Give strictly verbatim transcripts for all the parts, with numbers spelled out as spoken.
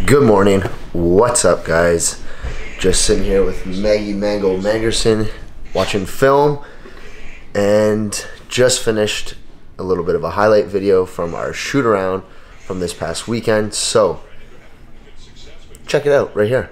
Good morning. What's up, guys? Just sitting here with Maggie Mango Mangerson watching film and just finished a little bit of a highlight video from our shoot around from this past weekend. So check it out right here.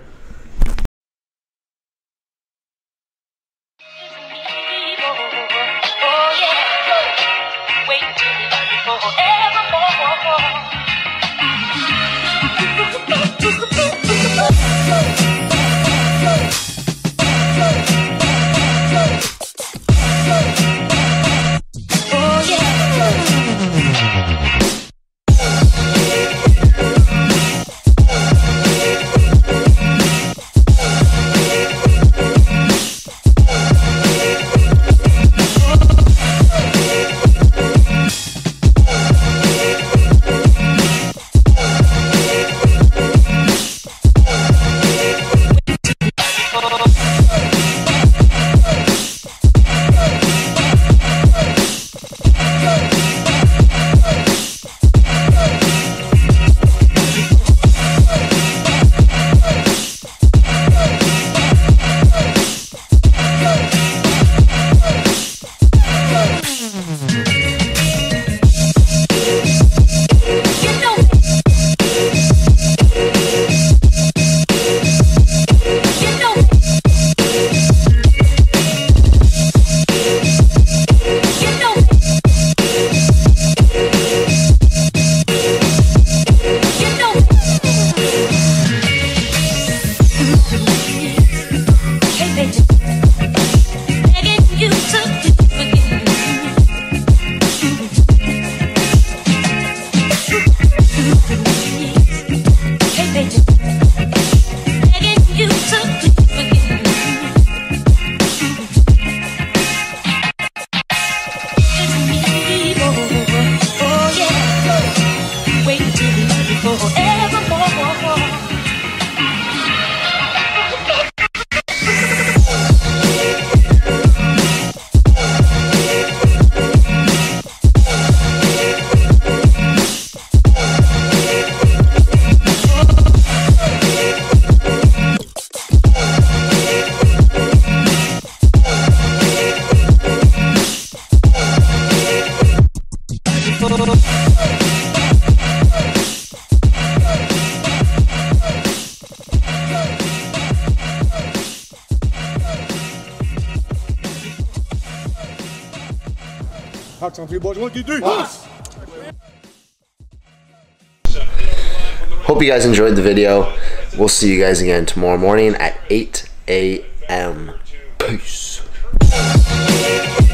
Hawks on three, boys. One, two, three. Hope you guys enjoyed the video. We'll see you guys again tomorrow morning at eight A M Peace.